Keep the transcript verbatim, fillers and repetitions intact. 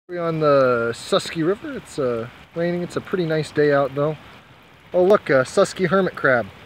We're on the Susqy River. It's uh, raining. It's a pretty nice day out though. Oh look, a Susqy hermit crab.